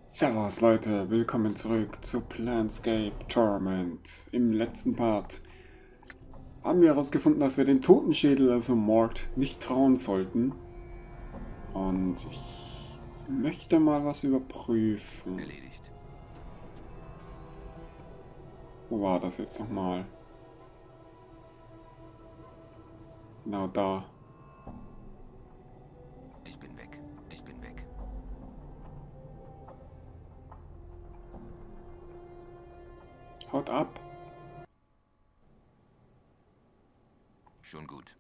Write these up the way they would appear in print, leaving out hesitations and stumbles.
Servus Leute, willkommen zurück zu Planescape Torment. Im letzten Part haben wir herausgefunden, dass wir den Totenschädel, also Mord, nicht trauen sollten. Und ich möchte mal was überprüfen. Erledigt. Wo war das jetzt nochmal? Genau da. Ich bin weg. Ich bin weg. Haut ab. Schon gut.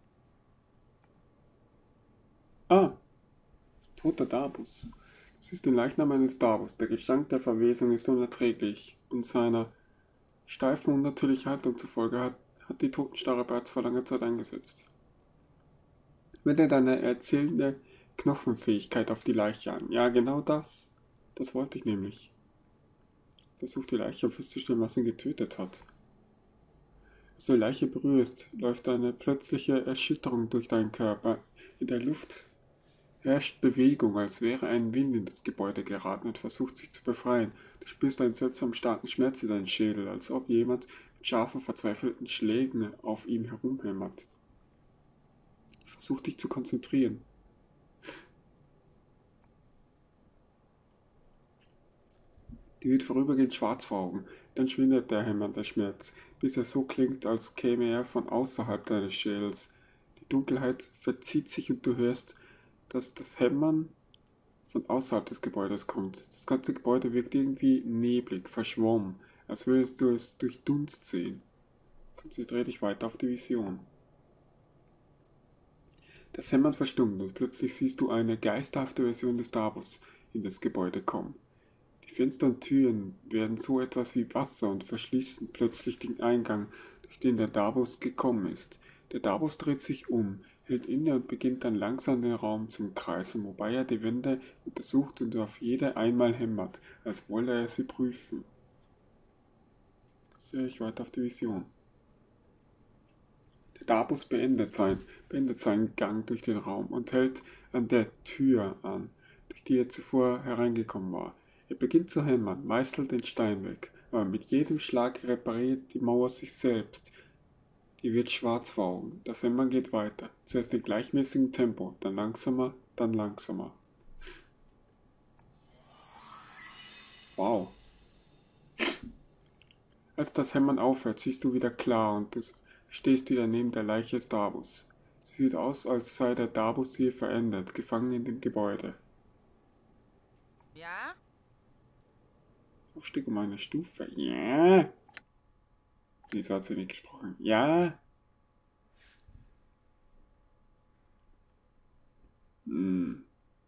Ah, toter Darbus. Das ist der Leichnam eines Darbus. Der Gestank der Verwesung ist unerträglich und seiner steifen unnatürlichen Haltung zufolge hat die Totenstarre bereits vor langer Zeit eingesetzt. Wende deine erzählende Knochenfähigkeit auf die Leiche an. Ja, genau das. Das wollte ich nämlich. Versuch die Leiche, um festzustellen, was ihn getötet hat. Als du die Leiche berührst, läuft eine plötzliche Erschütterung durch deinen Körper. In der Luft herrscht Bewegung, als wäre ein Wind in das Gebäude geraten und versucht sich zu befreien. Du spürst einen seltsam starken Schmerz in deinem Schädel, als ob jemand mit scharfen, verzweifelten Schlägen auf ihm herumhämmert. Versuch dich zu konzentrieren. Die wird vorübergehend schwarz vor Augen, dann schwindet der hämmernde Schmerz, bis er so klingt, als käme er von außerhalb deines Schädels. Die Dunkelheit verzieht sich und du hörst, dass das Hämmern von außerhalb des Gebäudes kommt. Das ganze Gebäude wirkt irgendwie neblig, verschwommen, als würdest du es durch Dunst sehen. Konzentriere dich weiter auf die Vision. Das Hämmern verstummt und plötzlich siehst du eine geisterhafte Version des Davos in das Gebäude kommen. Die Fenster und Türen werden so etwas wie Wasser und verschließen plötzlich den Eingang, durch den der Davos gekommen ist. Der Davos dreht sich um, hält inne und beginnt dann langsam den Raum zu kreisen, wobei er die Wände untersucht und auf jede einmal hämmert, als wolle er sie prüfen. Sehe ich weiter auf die Vision. Der Davos beendet seinen Gang durch den Raum und hält an der Tür an, durch die er zuvor hereingekommen war. Er beginnt zu hämmern, meißelt den Stein weg, aber mit jedem Schlag repariert die Mauer sich selbst. Die wird schwarz vor Augen. Das Hämmern geht weiter. Zuerst in gleichmäßigem Tempo, dann langsamer, dann langsamer. Wow. Als das Hämmern aufhört, siehst du wieder klar und du stehst wieder neben der Leiche des Davos. Sie sieht aus, als sei der Davos hier verändert, gefangen in dem Gebäude. Ja? Aufstieg um eine Stufe. Ja. Wieso hat sie nicht gesprochen? Ja. Hm.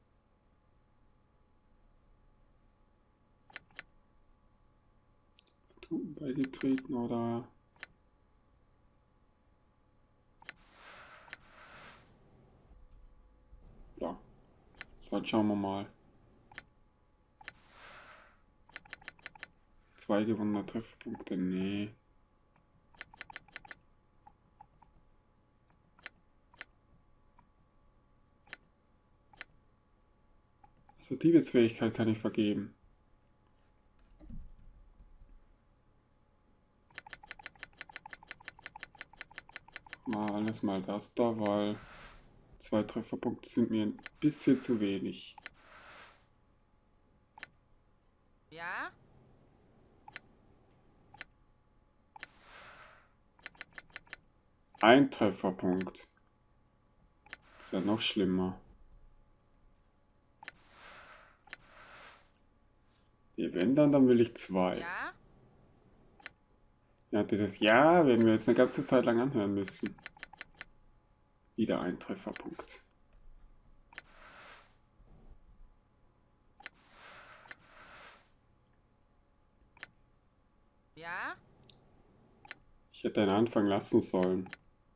Toten beigetreten oder... Ja. So, schauen wir mal. 2 gewonnene Trefferpunkte. Nee. Also Diebesfähigkeit kann ich vergeben. Mal alles mal das da, weil 2 Trefferpunkte sind mir ein bisschen zu wenig. Ja? Ein Trefferpunkt. Ist ja noch schlimmer. Nee, wenn dann will ich 2. Ja? Ja, dieses Ja werden wir jetzt eine ganze Zeit lang anhören müssen. Wieder ein Trefferpunkt. Ja? Ich hätte einen Anfang lassen sollen.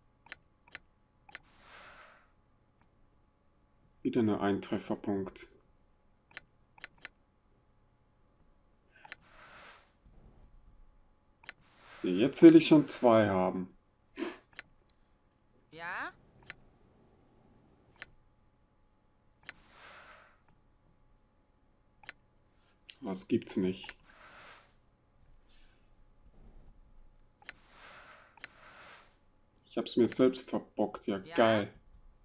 Wieder nur ein Trefferpunkt. Nee, jetzt will ich schon 2 haben. Ja? Was gibt's nicht. Ich hab's mir selbst verbockt, ja, Ja? geil.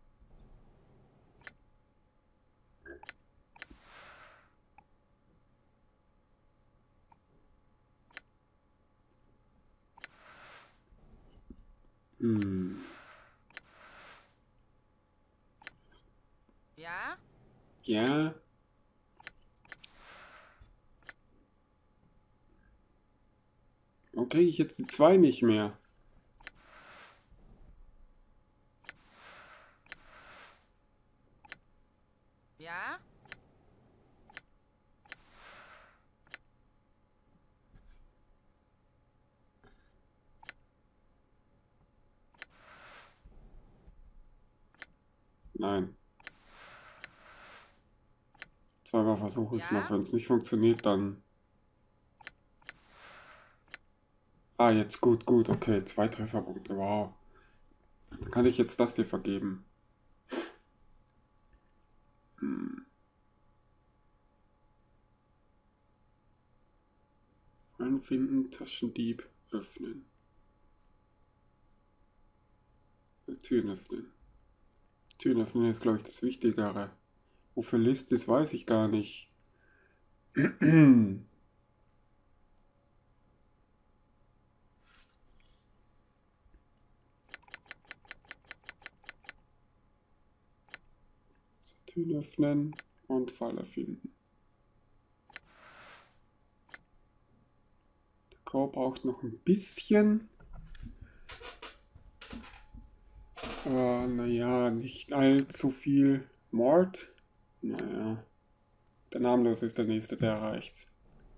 Hm. Ja? Ja. Okay, ich jetzt die 2 nicht mehr. Ja? Nein. Zweimal versuche ich es noch. Ja? Wenn es nicht funktioniert, dann... Ah, jetzt gut, gut. Okay, 2 Trefferpunkte. Wow. Dann kann ich jetzt das dir vergeben. Hm. Fallen finden, Taschendieb öffnen. Türen öffnen. Türen öffnen ist, glaube ich, das Wichtigere. Wofür List ist, weiß ich gar nicht. Türen öffnen und Falle finden. Der Chor braucht noch ein bisschen. Aber naja, nicht allzu viel. Mord? Naja. Der Namenlos ist der nächste, der erreicht.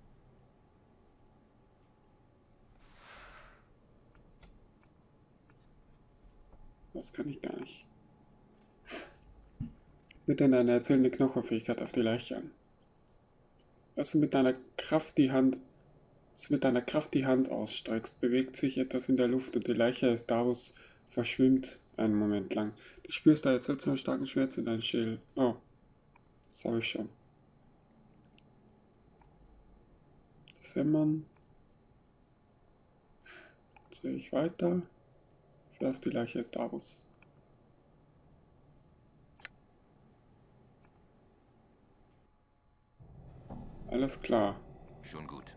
Das kann ich gar nicht. Mit deiner erzählende Knochenfähigkeit auf die Leiche an. Als du mit deiner Kraft die Hand ausstreckst, bewegt sich etwas in der Luft und die Leiche des Davos verschwimmt einen Moment lang. Du spürst da jetzt seltsam starken Schmerz in deinem Schädel. Oh, das habe ich schon. Das Hämmern. Jetzt sehe ich weiter. Da ist die Leiche des Davos. Alles klar. Schon gut.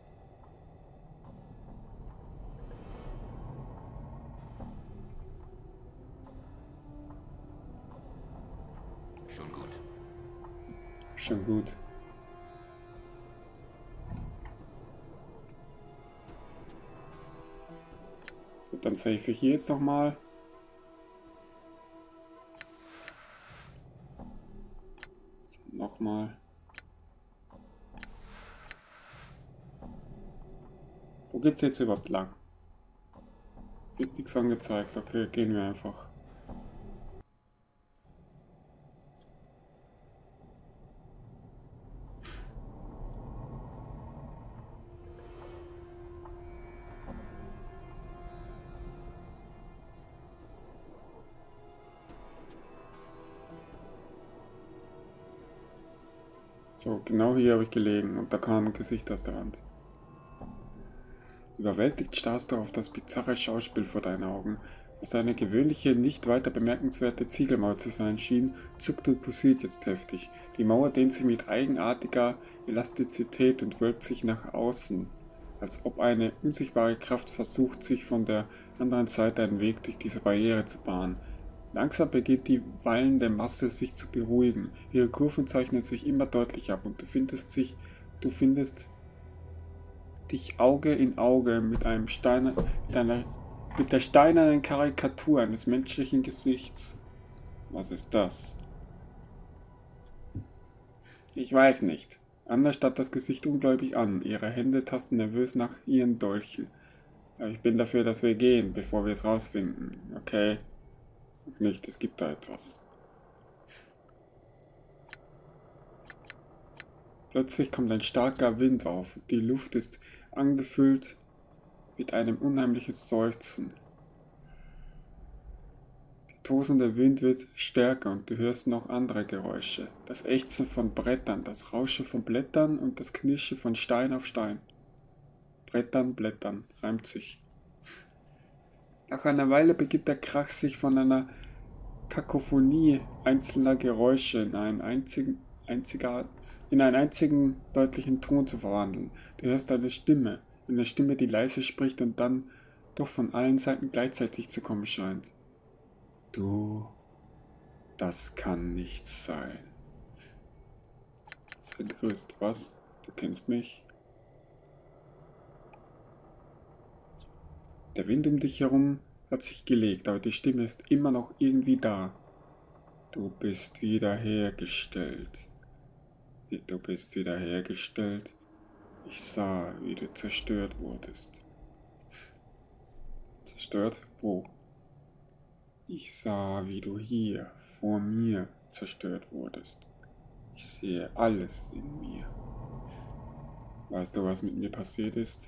Schon gut. Schon gut. Gut, dann save ich hier jetzt nochmal. So, nochmal. Wo geht's jetzt überhaupt lang? Wird nichts angezeigt. Okay, gehen wir einfach. So, genau hier habe ich gelegen und da kam ein Gesicht aus der Wand. Überwältigt starrst du auf das bizarre Schauspiel vor deinen Augen. Was eine gewöhnliche, nicht weiter bemerkenswerte Ziegelmauer zu sein schien, zuckt und pulsiert jetzt heftig. Die Mauer dehnt sich mit eigenartiger Elastizität und wölbt sich nach außen, als ob eine unsichtbare Kraft versucht, sich von der anderen Seite einen Weg durch diese Barriere zu bahnen. Langsam beginnt die wallende Masse sich zu beruhigen. Ihre Kurven zeichnen sich immer deutlicher ab und du findest dich Auge in Auge mit der steinernen Karikatur eines menschlichen Gesichts. Was ist das? Ich weiß nicht. Anna starrt das Gesicht ungläubig an. Ihre Hände tasten nervös nach ihren Dolchen. Aber ich bin dafür, dass wir gehen, bevor wir es rausfinden. Okay. Noch nicht, es gibt da etwas. Plötzlich kommt ein starker Wind auf. Die Luft ist angefüllt mit einem unheimlichen Seufzen. Die tosende Wind wird stärker und du hörst noch andere Geräusche. Das Ächzen von Brettern, das Rauschen von Blättern und das Knirschen von Stein auf Stein. Brettern, Blättern, reimt sich. Nach einer Weile beginnt der Krach sich von einer Kakophonie einzelner Geräusche in einen einzigen deutlichen Ton zu verwandeln. Du hörst eine Stimme, die leise spricht und dann doch von allen Seiten gleichzeitig zu kommen scheint. Du, das kann nicht sein. Sei gegrüßt, was? Du kennst mich? Der Wind um dich herum hat sich gelegt, aber die Stimme ist immer noch irgendwie da. Du bist wiederhergestellt. Du bist wiederhergestellt. Ich sah, wie du zerstört wurdest. Zerstört? Wo? Ich sah, wie du hier, vor mir, zerstört wurdest. Ich sehe alles in mir. Weißt du, was mit mir passiert ist?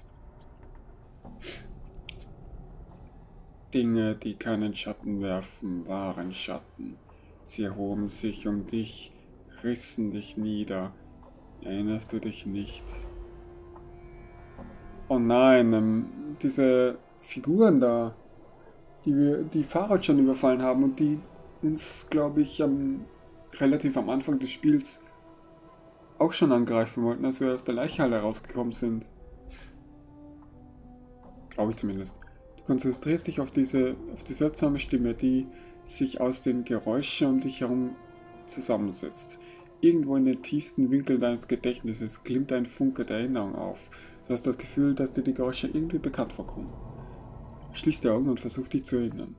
Dinge, die keinen Schatten werfen, waren Schatten. Sie erhoben sich um dich, rissen dich nieder. Erinnerst du dich nicht? Oh nein, diese Figuren da, die Fahrrad schon überfallen haben und die uns, glaube ich, relativ am Anfang des Spiels auch schon angreifen wollten, als wir aus der Leichhalle rausgekommen sind. Glaube ich zumindest. Du konzentrierst dich auf die seltsame Stimme, die sich aus den Geräuschen um dich herum zusammensetzt. Irgendwo in den tiefsten Winkeln deines Gedächtnisses glimmt ein Funke der Erinnerung auf. Du hast das Gefühl, dass dir die Geräusche irgendwie bekannt vorkommen. Schließ die Augen und versuch dich zu erinnern.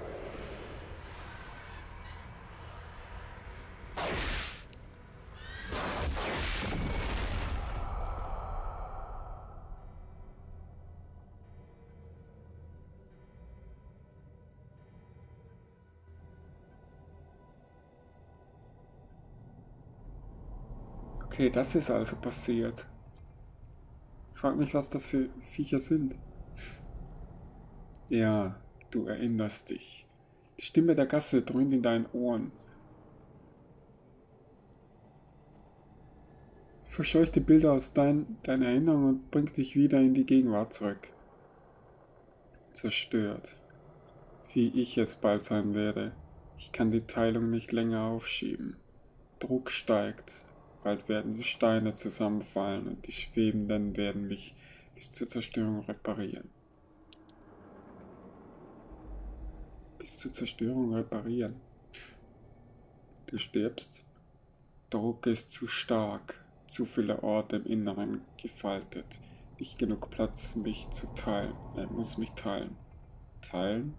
Okay, das ist also passiert. Ich frage mich, was das für Viecher sind. Ja, du erinnerst dich. Die Stimme der Gasse dröhnt in deinen Ohren. Verscheucht die Bilder aus deiner Erinnerung und bringt dich wieder in die Gegenwart zurück. Zerstört. Wie ich es bald sein werde. Ich kann die Teilung nicht länger aufschieben. Druck steigt. Bald werden die Steine zusammenfallen und die Schwebenden werden mich bis zur Zerstörung reparieren. Bis zur Zerstörung reparieren. Du stirbst. Druck ist zu stark. Zu viele Orte im Inneren gefaltet. Nicht genug Platz, mich zu teilen. Er muss mich teilen. Teilen?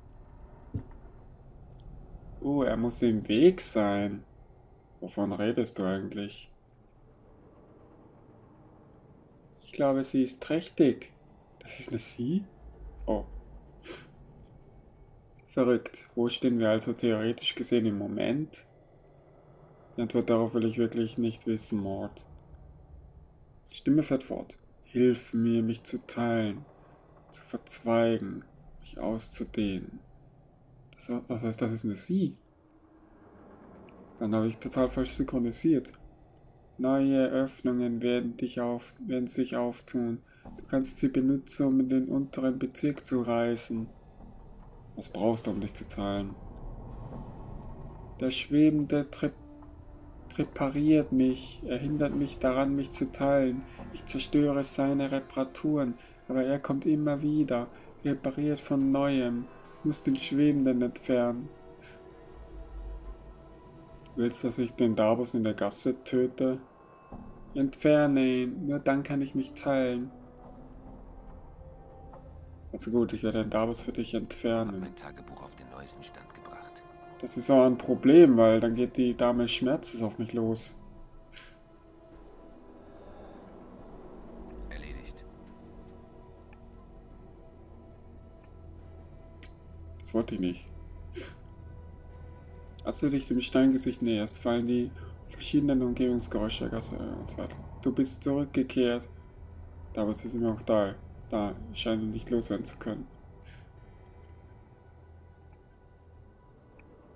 Oh, er muss im Weg sein. Wovon redest du eigentlich? Ich glaube, sie ist trächtig. Das ist eine Sie? Oh. Verrückt. Wo stehen wir also theoretisch gesehen im Moment? Die Antwort darauf will ich wirklich nicht wissen, Mord. Die Stimme fährt fort. Hilf mir, mich zu teilen, zu verzweigen, mich auszudehnen. Das heißt, das ist eine Sie. Dann habe ich total falsch synchronisiert. Neue Öffnungen werden sich auftun. Du kannst sie benutzen, um in den unteren Bezirk zu reisen. Was brauchst du, um dich zu teilen? Der Schwebende repariert mich. Er hindert mich daran, mich zu teilen. Ich zerstöre seine Reparaturen, aber er kommt immer wieder. Repariert von Neuem. Muss den Schwebenden entfernen. Willst du, dass ich den Davos in der Gasse töte? Entferne ihn, nur dann kann ich mich teilen. Also gut, ich werde den Davos für dich entfernen. Mein Tagebuch auf den neuesten Stand gebracht. Das ist auch ein Problem, weil dann geht die Dame Schmerzes auf mich los. Erledigt. Das wollte ich nicht. Als du dich dem Steingesicht näherst, fallen die verschiedenen Umgebungsgeräusche der Gasse und so weiter. Du bist zurückgekehrt. Davos ist immer noch da. Da scheint ihn nicht loswerden zu können.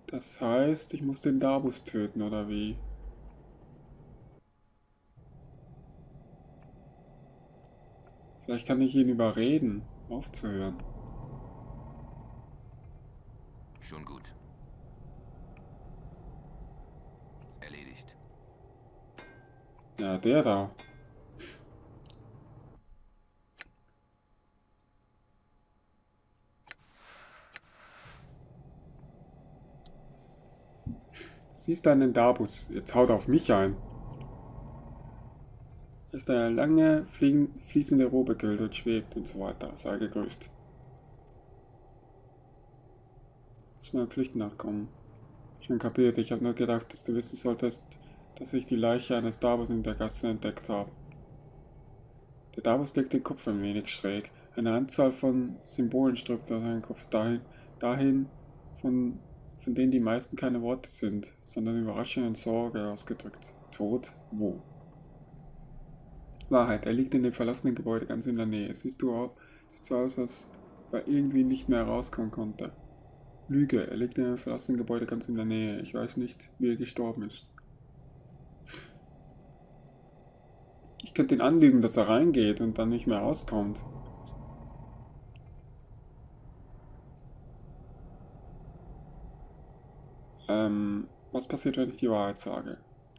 Das heißt, ich muss den Darbus töten, oder wie? Vielleicht kann ich ihn überreden, aufzuhören. Schon gut. Erledigt. Ja, der da. Siehst einen Darbus, jetzt haut auf mich ein. Ist eine lange, fließende Robe gehüllt und schwebt und so weiter. Sei gegrüßt. Muss meinen Pflichten nachkommen. Schon kapiert, ich habe nur gedacht, dass du wissen solltest, dass ich die Leiche eines Darbus in der Gasse entdeckt habe. Der Darbus legt den Kopf ein wenig schräg. Eine Anzahl von Symbolen strömt aus seinem Kopf dahin von denen die meisten keine Worte sind, sondern Überraschung und Sorge ausgedrückt. Tod? Wo? Wahrheit, er liegt in dem verlassenen Gebäude ganz in der Nähe. Sieht so aus, als ob er irgendwie nicht mehr rauskommen konnte. Lüge, er liegt in einem verlassenen Gebäude ganz in der Nähe. Ich weiß nicht, wie er gestorben ist. Ich könnte ihn anlügen, dass er reingeht und dann nicht mehr rauskommt. Was passiert, wenn ich die Wahrheit sage?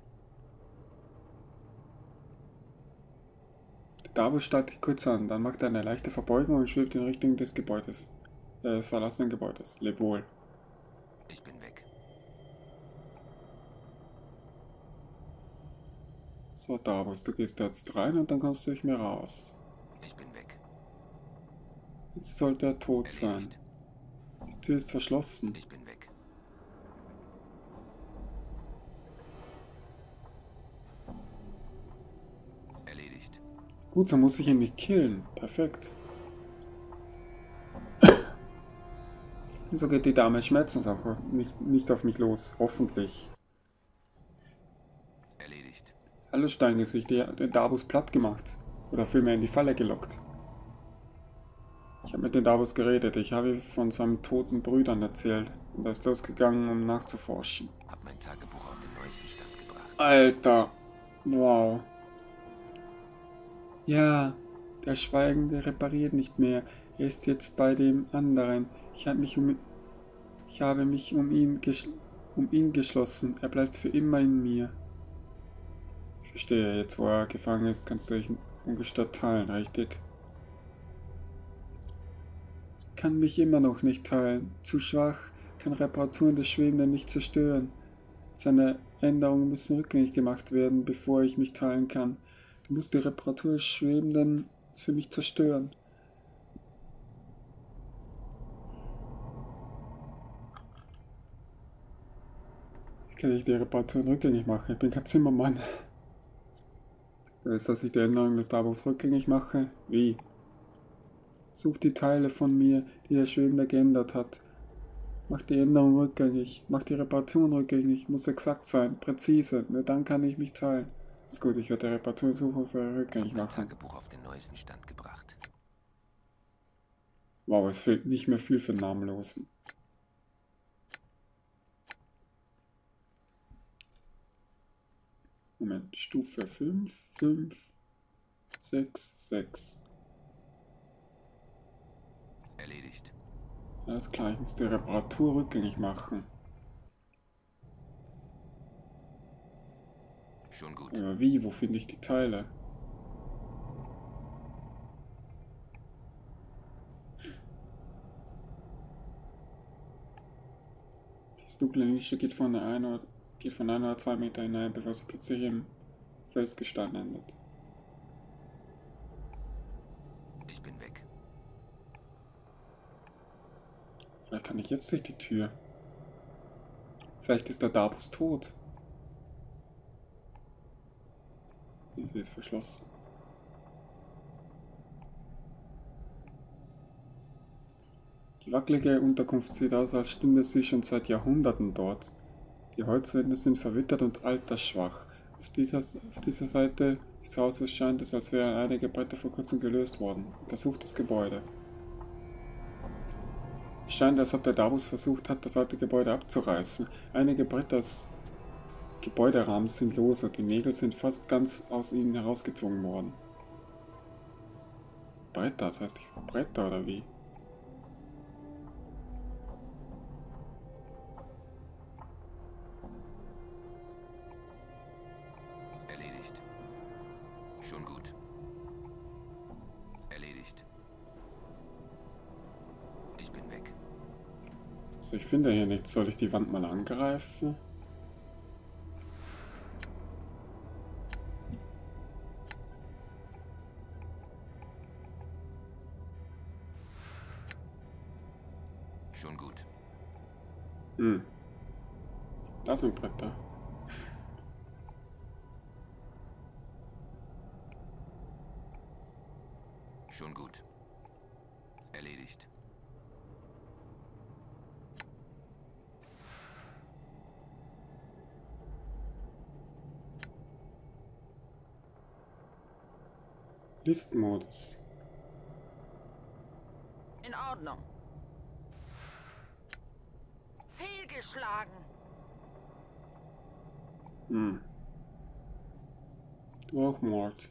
Der Darbus starrt dich kurz an, dann macht er eine leichte Verbeugung und schwebt in Richtung des Gebäudes. Des verlassenen Gebäudes. Leb wohl. Ich bin weg. So, Darbus, du gehst jetzt rein und dann kommst du nicht mehr raus. Ich bin weg. Jetzt sollte er tot sein. Erledigt. Die Tür ist verschlossen. Ich bin weg. Erledigt. Gut, so muss ich ihn nicht killen. Perfekt. So geht die Dame Schmerzenssache nicht auf mich los. Hoffentlich. Erledigt. Hallo Steingesicht, die hat den Darbus platt gemacht. Oder vielmehr in die Falle gelockt. Ich habe mit dem Darbus geredet. Ich habe von seinen toten Brüdern erzählt. Und er ist losgegangen, um nachzuforschen. Hab mein Tagebuch auf den neuesten Stand gebracht. Alter. Wow. Ja, der Schweigende repariert nicht mehr. Er ist jetzt bei dem anderen. Ich habe mich um ihn geschlossen. Er bleibt für immer in mir. Ich verstehe, jetzt wo er gefangen ist, kannst du dich ungestört teilen, richtig? Kann mich immer noch nicht teilen. Zu schwach, kann Reparaturen des Schwebenden nicht zerstören. Seine Änderungen müssen rückgängig gemacht werden, bevor ich mich teilen kann. Du musst die Reparatur des Schwebenden für mich zerstören. Wie kann ich die Reparaturen rückgängig machen? Ich bin kein Zimmermann. Weißt du, dass ich die Änderung des Darbus rückgängig mache? Wie? Such die Teile von mir, die der Schwebende geändert hat. Mach die Änderung rückgängig. Mach die Reparaturen rückgängig. Muss exakt sein, präzise. Nur dann kann ich mich teilen. Ist gut, ich werde die Reparaturensuche für rückgängig Hab mein machen. Tagebuch auf den neuesten Stand gebracht. Wow, es fehlt nicht mehr viel für Namenlosen. Moment, Stufe 5, 5, 6, 6. Erledigt. Alles klar, ich muss die Reparatur rückgängig machen. Schon gut. Aber wie? Wo finde ich die Teile? Das dunkle Nische geht von 1 oder 2 Meter hinein, bevor sie plötzlich im Felsgestein endet. Ich bin weg. Vielleicht kann ich jetzt durch die Tür. Vielleicht ist der Darbus tot. Sie ist verschlossen. Die wackelige Unterkunft sieht aus, als stünde sie schon seit Jahrhunderten dort. Die Holzwände sind verwittert und altersschwach. Auf dieser Seite des Hauses scheint es, als wären einige Bretter vor kurzem gelöst worden. Untersucht das Gebäude. Es scheint, als ob der Davus versucht hat, das alte Gebäude abzureißen. Einige Bretter des Gebäuderahmens sind lose und die Nägel sind fast ganz aus ihnen herausgezogen worden. Bretter, das heißt, ich brauche Bretter oder wie? Erledigt. Schon gut. Erledigt. Ich bin weg. Also ich finde hier nichts. Soll ich die Wand mal angreifen? Schon gut. Hm. Da sind Bretter. Schon gut. Erledigt. Listenmodus. In Ordnung. Fehlgeschlagen. Hm. Du auch, Mord.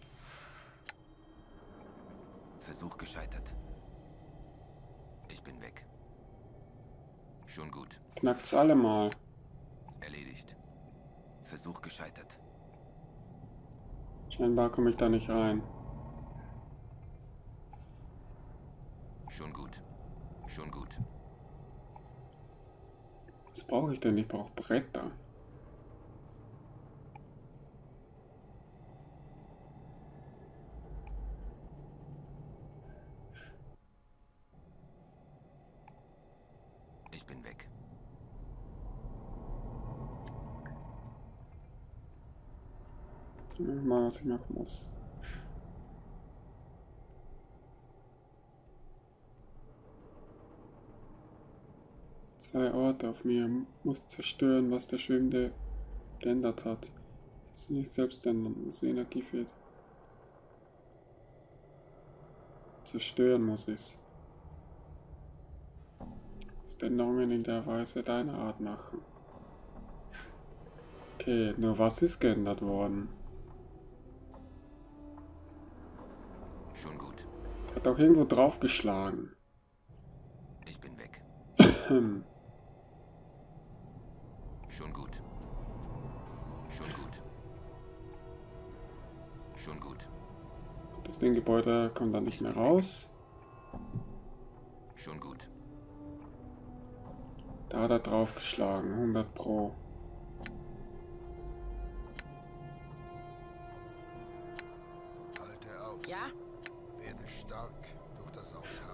Versuch gescheitert. Ich bin weg. Schon gut. Knackt's alle mal. Erledigt. Versuch gescheitert. Scheinbar komme ich da nicht rein. Schon gut. Schon gut. Was brauche ich denn? Ich brauche Bretter. Ich bin weg. Mal, was ich machen muss. Zwei Orte auf mir. Muss zerstören, was der Schwimmende geändert hat. Das ist nicht selbst ändern, muss Energie fehlt. Zerstören muss ich's. Muss Änderungen in der Weise deiner Art machen. Okay, nur was ist geändert worden? Schon gut. Hat auch irgendwo draufgeschlagen. Ich bin weg. Hm. Schon gut. Schon gut. Schon gut. Das Ding Gebäude kommt dann nicht mehr raus. Schon gut. Da hat er draufgeschlagen, 100 Pro. Halte aus. Ja? Werde stark durch das Ausharren.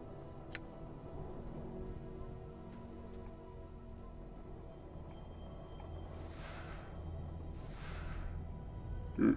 Hm.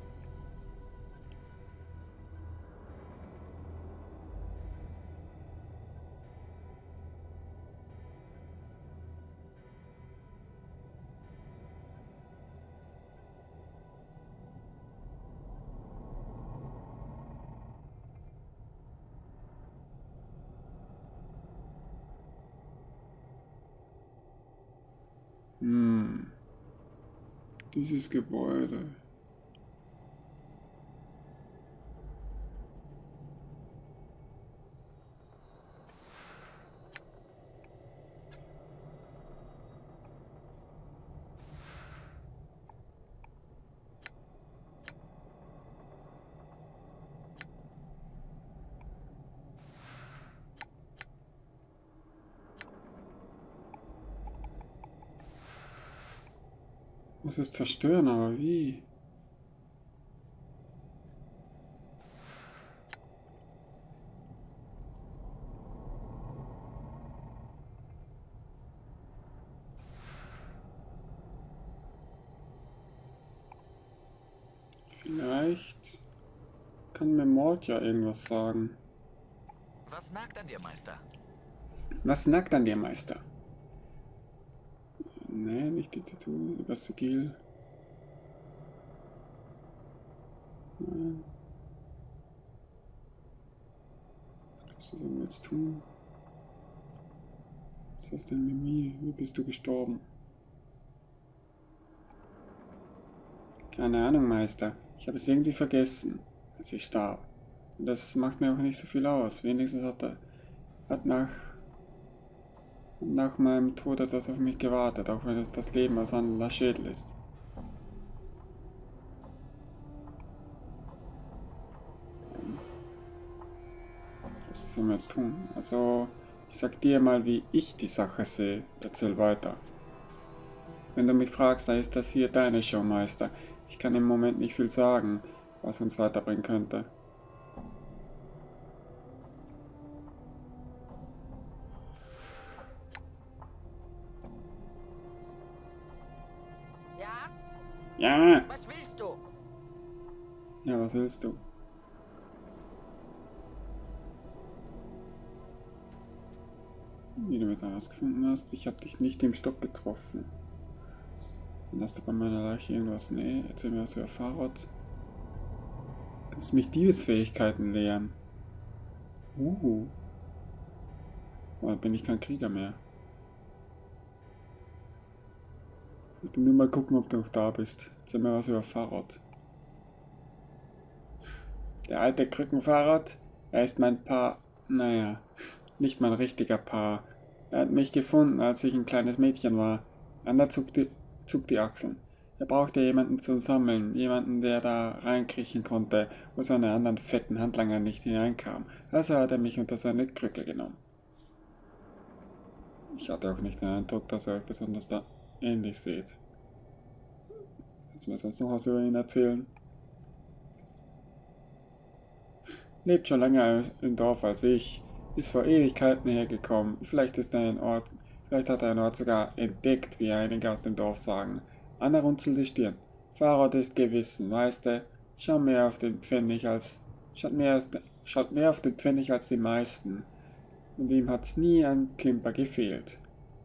Hm. Dieses Gebäude. Muss es zerstören, aber wie? Vielleicht kann mir Mord ja irgendwas sagen. Was nagt an dir, Meister? Was nackt an dir, Meister? Nee, nicht die Tattoo, das Sigil. Nein. Was sollen wir jetzt tun? Was ist denn mit mir? Wie bist du gestorben? Keine Ahnung, Meister. Ich habe es irgendwie vergessen, als ich starb. Und das macht mir auch nicht so viel aus. Wenigstens hat nach meinem Tod etwas auf mich gewartet, auch wenn es das Leben als wandelnder Schädel ist. Was sollen wir jetzt tun? Also, ich sag dir mal, wie ich die Sache sehe. Erzähl weiter. Wenn du mich fragst, dann ist das hier deine Show, Meister. Ich kann im Moment nicht viel sagen, was uns weiterbringen könnte. Ja? Ja! Was willst du? Ja, was willst du? Wie du mit herausgefunden hast, ich habe dich nicht im Stock getroffen. Dann hast du bei meiner Leiche irgendwas. Nee, erzähl mir was über Fahrrad. Kannst mich Diebesfähigkeiten lehren. Oh, dann bin ich kein Krieger mehr. Ich wollte nur mal gucken, ob du noch da bist. Erzähl mir was über Fahrrad. Der alte Krückenfahrrad, er ist mein Paar, naja, nicht mein richtiger Paar. Er hat mich gefunden, als ich ein kleines Mädchen war. Anna zuckte die Achseln. Er brauchte jemanden zum Sammeln, jemanden, der da reinkriechen konnte, wo seine anderen fetten Handlanger nicht hineinkamen. Also hat er mich unter seine Krücke genommen. Ich hatte auch nicht den Eindruck, dass ihr euch besonders da ähnlich seht. Kannst du mir sonst noch was über ihn erzählen? Lebt schon länger im Dorf als ich, ist vor Ewigkeiten hergekommen. Vielleicht hat er einen Ort sogar entdeckt, wie einige aus dem Dorf sagen. Anna runzelt die Stirn. Fahrrad ist Gewissen, weißt du? Schaut mehr auf den Pfennig als die meisten. Und ihm hat's nie an Klimper gefehlt.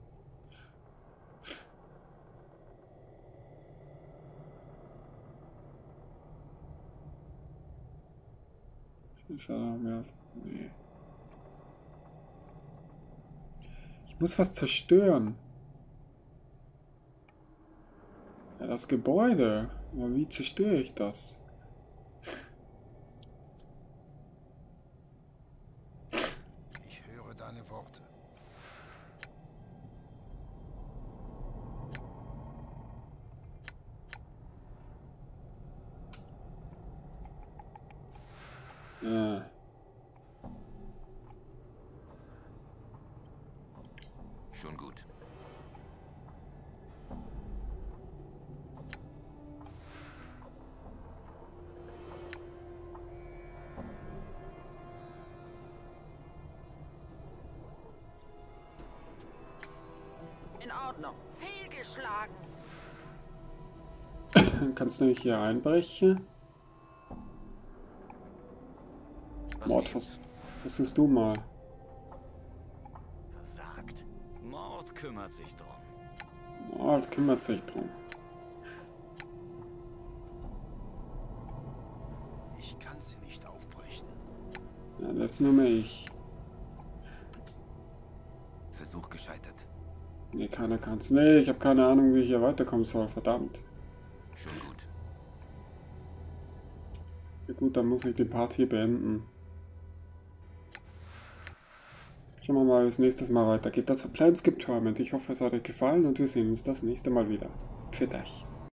Schau mehr auf. Nee. Ich muss was zerstören. Ja, das Gebäude. Aber wie zerstöre ich das? Ich höre deine Worte. Ja. Schon gut. In Ordnung. Fehlgeschlagen. Kannst du mich hier einbrechen? Was Mord, gibt's? versuchst du mal. Versagt. Mord kümmert sich drum. Mord kümmert sich drum. Ich kann sie nicht aufbrechen. Ja, jetzt nur mehr ich. Versuch gescheitert. Nee, keiner kann's. Nee, ich habe keine Ahnung, wie ich hier weiterkommen soll. Verdammt. Schon gut. Ja gut, dann muss ich den Part hier beenden. Schauen wir mal, wie es nächstes Mal weitergeht. Das war Planescape Torment. Ich hoffe, es hat euch gefallen und wir sehen uns das nächste Mal wieder. Pfiat euch.